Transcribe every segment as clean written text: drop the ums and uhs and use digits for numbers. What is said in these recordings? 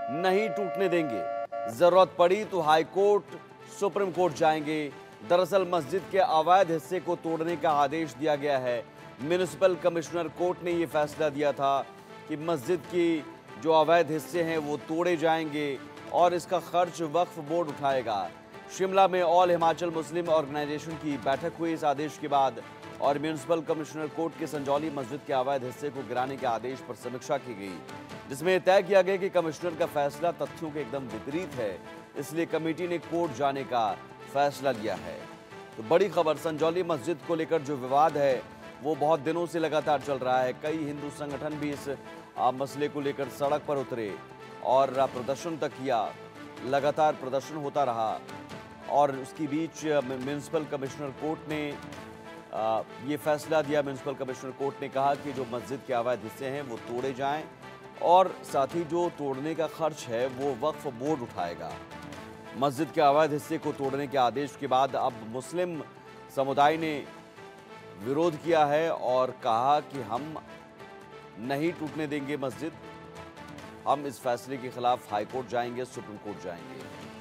नहीं टूटने देंगे, जरूरत पड़ी तो हाई कोर्ट, सुप्रीम कोर्ट जाएंगे। दरअसल मस्जिद के अवैध हिस्से को तोड़ने का आदेश दिया गया है। म्युनिसिपल कमिश्नर कोर्ट ने यह फैसला दिया था कि मस्जिद की जो अवैध हिस्से हैं वो तोड़े जाएंगे और इसका खर्च वक्फ बोर्ड उठाएगा। शिमला में ऑल हिमाचल मुस्लिम ऑर्गेनाइजेशन की बैठक हुई इस आदेश के बाद और म्युनिसिपल कमिश्नर कोर्ट के संजौली मस्जिद के अवैध हिस्से को गिराने के आदेश पर समीक्षा की गई, जिसमें तय किया गया कि कमिश्नर का फैसला तथ्यों के एकदम विपरीत है, इसलिए कमेटी ने कोर्ट जाने का फैसला लिया है। तो बड़ी खबर, संजौली मस्जिद को लेकर जो विवाद है वो बहुत दिनों से लगातार चल रहा है। कई हिंदू संगठन भी इस मसले को लेकर सड़क पर उतरे और प्रदर्शन तक किया। लगातार प्रदर्शन होता रहा और उसके बीच म्युनिसिपल कमिश्नर कोर्ट ने ये फैसला दिया। म्युनिसिपल कमिश्नर कोर्ट ने कहा कि जो मस्जिद के अवैध हिस्से हैं वो तोड़े जाएं और साथ ही जो तोड़ने का खर्च है वो वक्फ बोर्ड उठाएगा। मस्जिद के अवैध हिस्से को तोड़ने के आदेश के बाद अब मुस्लिम समुदाय ने विरोध किया है और कहा कि हम नहीं टूटने देंगे मस्जिद, हम इस फैसले के खिलाफ हाई कोर्ट जाएंगे, सुप्रीम कोर्ट जाएंगे।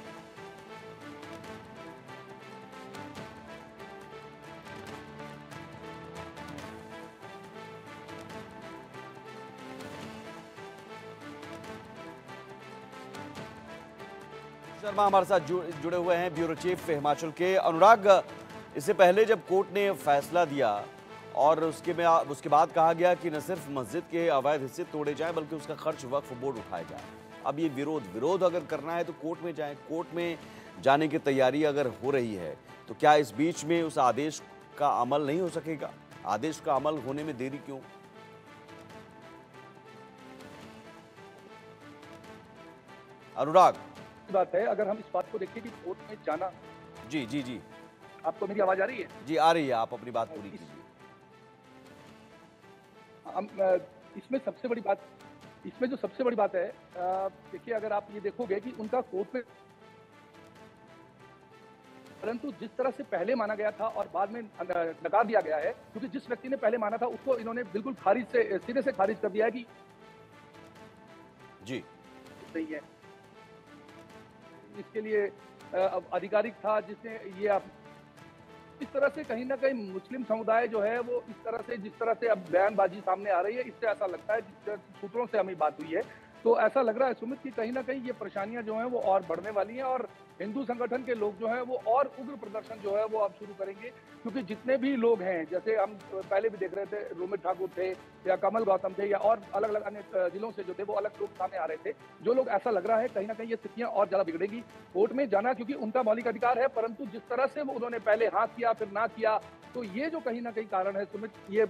शर्मा हमारे साथ जुड़े हुए हैं, ब्यूरो चीफ हिमाचल के। अनुराग, इससे पहले जब कोर्ट ने फैसला दिया और उसके बाद कहा गया कि न सिर्फ मस्जिद के अवैध हिस्से तोड़े जाएं बल्कि उसका खर्च वक्फ बोर्ड उठाएगा। अब ये विरोध अगर करना है तो कोर्ट में जाएं। कोर्ट में जाने की तैयारी अगर हो रही है तो क्या इस बीच में उस आदेश का अमल नहीं हो सकेगा? आदेश का अमल होने में देरी क्यों? अनुराग, बात है, अगर हम इस बात को देखें कि कोर्ट में जाना। जी जी जी, आपको मेरी आवाज आ रही है? जी आ रही है, आप अपनी बात पूरी कीजिए। इसमें जो सबसे बड़ी बात है, देखिए, अगर आप ये देखोगे कि उनका कोर्ट में, परंतु जिस तरह से पहले माना गया था और बाद में नकार दिया गया है, क्योंकि जिस व्यक्ति ने पहले माना था उसको इन्होंने बिल्कुल सिरे से खारिज कर दिया है कि जी सही है। इसके लिए आधिकारिक था जिसने ये इस तरह से कहीं ना कहीं मुस्लिम समुदाय जो है वो इस तरह से, जिस तरह से अब बयानबाजी सामने आ रही है, इससे ऐसा लगता है, जिस सूत्रों से हमें बात हुई है तो ऐसा लग रहा है सुमित कि कहीं ना कहीं ये परेशानियां जो हैं वो और बढ़ने वाली हैं और हिंदू संगठन के लोग जो हैं वो और उग्र प्रदर्शन जो है वो अब शुरू करेंगे, क्योंकि जितने भी लोग हैं, जैसे हम पहले भी देख रहे थे, रोमित ठाकुर थे या कमल गौतम थे या और अलग अलग अन्य जिलों से जो थे वो अलग लोग सामने आ रहे थे, जो लोग, ऐसा लग रहा है कहीं ना कहीं ये स्थितियां और ज्यादा बिगड़ेगी। कोर्ट में जाना क्योंकि उनका मौलिक अधिकार है, परंतु जिस तरह से वो उन्होंने पहले हाँ किया फिर ना किया, तो ये जो कहीं ना कहीं कारण है सुमित, ये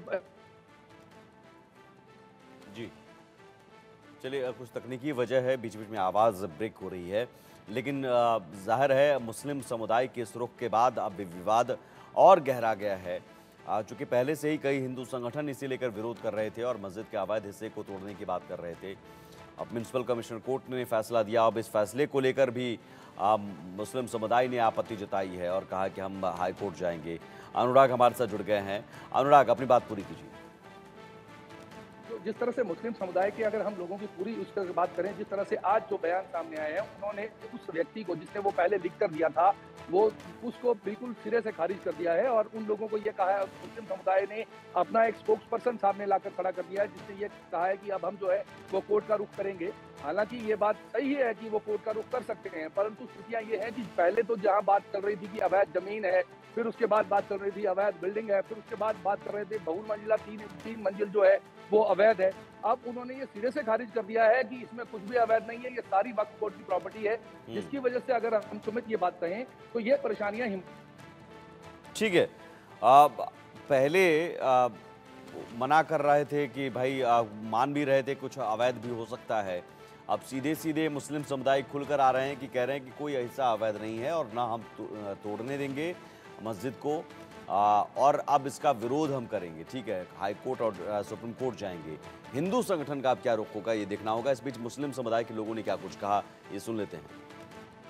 जी, चलिए, कुछ तकनीकी वजह है, बीच बीच में आवाज़ ब्रेक हो रही है, लेकिन जाहिर है मुस्लिम समुदाय के इस रुख के बाद अब विवाद और गहरा गया है। चूँकि पहले से ही कई हिंदू संगठन इसे लेकर विरोध कर रहे थे और मस्जिद के अवैध हिस्से को तोड़ने की बात कर रहे थे। अब म्युनिसिपल कमिश्नर कोर्ट ने फैसला दिया। अब इस फैसले को लेकर भी मुस्लिम समुदाय ने आपत्ति जताई है और कहा कि हम हाई कोर्ट जाएंगे। अनुराग हमारे साथ जुड़ गए हैं। अनुराग, अपनी बात पूरी कीजिए। जिस तरह से मुस्लिम समुदाय के, अगर हम लोगों की पूरी उस तरह बात करें, जिस तरह से आज जो बयान सामने आए हैं, उन्होंने उस व्यक्ति को जिसने वो पहले लिख कर दिया था वो उसको बिल्कुल सिरे से खारिज कर दिया है और उन लोगों को ये कहा है, मुस्लिम समुदाय ने अपना एक स्पोक्स पर्सन सामने लाकर खड़ा कर दिया है जिसने ये कहा है कि अब हम जो है वो कोर्ट का रुख करेंगे। हालांकि ये बात सही है कि वो कोर्ट का रुख कर सकते हैं, परंतु स्थितियां ये है कि पहले तो जहां बात चल रही थी कि अवैध जमीन है, फिर उसके बाद बात चल रही थी अवैध बिल्डिंग है, फिर उसके बाद बात कर रहे थे बहुमंजिला तीन मंजिल जो है वो अवैध है। अब उन्होंने ये सिरे से खारिज कर दिया है कि इसमें कुछ भी अवैध नहीं है, ये सारी वक्फ बोर्ड की प्रॉपर्टी है, जिसकी वजह से अगर हम सुमित ये बात कहें तो ये परेशानियां ठीक है। पहले मना कर रहे थे कि भाई मान भी रहे थे कुछ अवैध भी हो सकता है। अब सीधे सीधे मुस्लिम समुदाय खुलकर आ रहे हैं कि कह रहे हैं कि कोई ऐसा अवैध नहीं है और ना हम तोड़ने देंगे मस्जिद को, और अब इसका विरोध हम करेंगे। ठीक है, हाई कोर्ट और सुप्रीम कोर्ट जाएंगे। हिंदू संगठन का अब क्या रुख होगा ये देखना होगा। इस बीच मुस्लिम समुदाय के लोगों ने क्या कुछ कहा, ये सुन लेते हैं।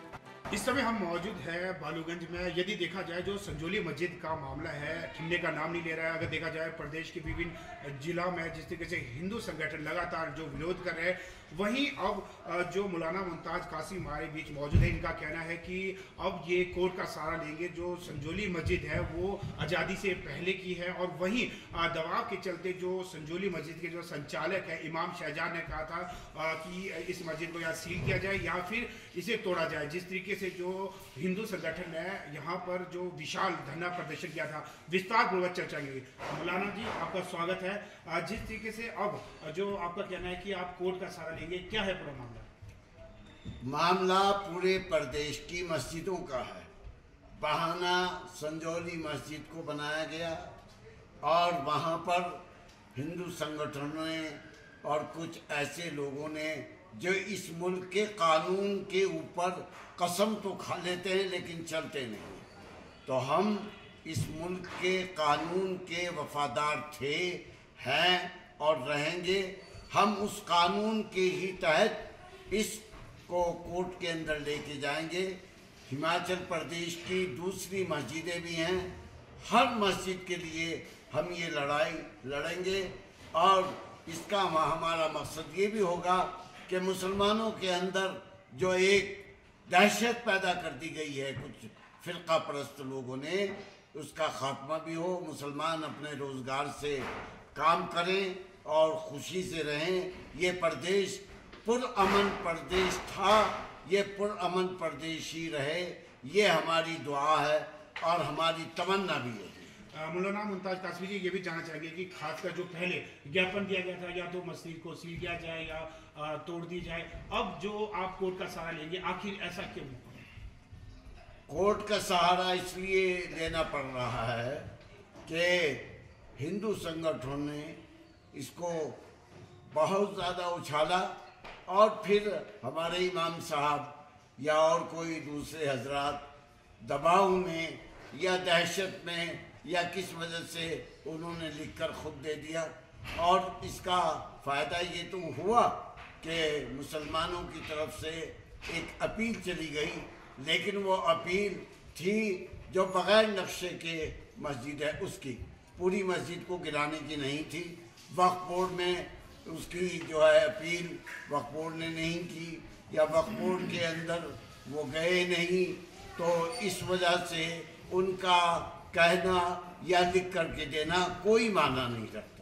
इस समय हम मौजूद हैं बालूगंज में। यदि देखा जाए जो संजौली मस्जिद का मामला है थमने का नाम नहीं ले रहा है। अगर देखा जाए प्रदेश के विभिन्न जिला में जिस तरीके से हिंदू संगठन लगातार जो विरोध कर रहे हैं, वहीं अब जो मौलाना मुमताज कासिम हमारे बीच मौजूद है, इनका कहना है कि अब ये कोर्ट का सहारा लेंगे। जो संजौली मस्जिद है वो आज़ादी से पहले की है और वहीं दबाव के चलते जो संजौली मस्जिद के जो संचालक है इमाम शहजाद ने कहा था कि इस मस्जिद को या सील किया जाए या फिर इसे तोड़ा जाए। जिस तरीके से जो हिंदू संगठन है यहाँ पर जो विशाल धरना प्रदर्शन किया था, विस्तार पूर्वक चर्चा की। मौलाना जी आपका स्वागत है। जिस तरीके से अब जो आपका कहना है कि आप कोर्ट का सहारा लेंगे, क्या है पूरा मामला? मामला पूरे प्रदेश की मस्जिदों का है। बहाना संजौली मस्जिद को बनाया गया और वहाँ पर हिंदू संगठनों ने और कुछ ऐसे लोगों ने जो इस मुल्क के कानून के ऊपर कसम तो खा लेते हैं लेकिन चलते नहीं। तो हम इस मुल्क के कानून के वफादार थे, हैं और रहेंगे। हम उस कानून के ही तहत इसको कोर्ट के अंदर लेके जाएंगे। हिमाचल प्रदेश की दूसरी मस्जिदें भी हैं, हर मस्जिद के लिए हम ये लड़ाई लड़ेंगे और इसका हमारा मकसद ये भी होगा कि मुसलमानों के अंदर जो एक दहशत पैदा कर दी गई है कुछ फ़िरका परस्त लोगों ने, उसका खात्मा भी हो। मुसलमान अपने रोज़गार से काम करें और खुशी से रहें। ये प्रदेश पुरअमन प्रदेश था, ये पुरअमन प्रदेश ही रहे, ये हमारी दुआ है और हमारी तमन्ना भी है। मौलाना मुमताज कासमी जी ये भी जानना चाहेंगे कि खासकर जो पहले ज्ञापन दिया गया था या तो मस्जिद को सील किया जाए या तोड़ दी जाए, अब जो आप कोर्ट का सहारा लेंगे, आखिर ऐसा क्यों? कोर्ट का सहारा इसलिए लेना पड़ रहा है कि हिंदू संगठनों ने इसको बहुत ज़्यादा उछाला और फिर हमारे इमाम साहब या और कोई दूसरे हजरात दबाव में या दहशत में या किस वजह से उन्होंने लिखकर खुद दे दिया। और इसका फ़ायदा ये तो हुआ कि मुसलमानों की तरफ से एक अपील चली गई, लेकिन वो अपील थी जो बग़ैर नक्शे के मस्जिद है उसकी, पूरी मस्जिद को गिराने की नहीं थी। वक्फ बोर्ड में उसकी जो है अपील वक्फ बोर्ड ने नहीं की या वक्फ बोर्ड के अंदर वो गए नहीं, तो इस वजह से उनका कहना या लिख करके देना कोई माना नहीं रखता।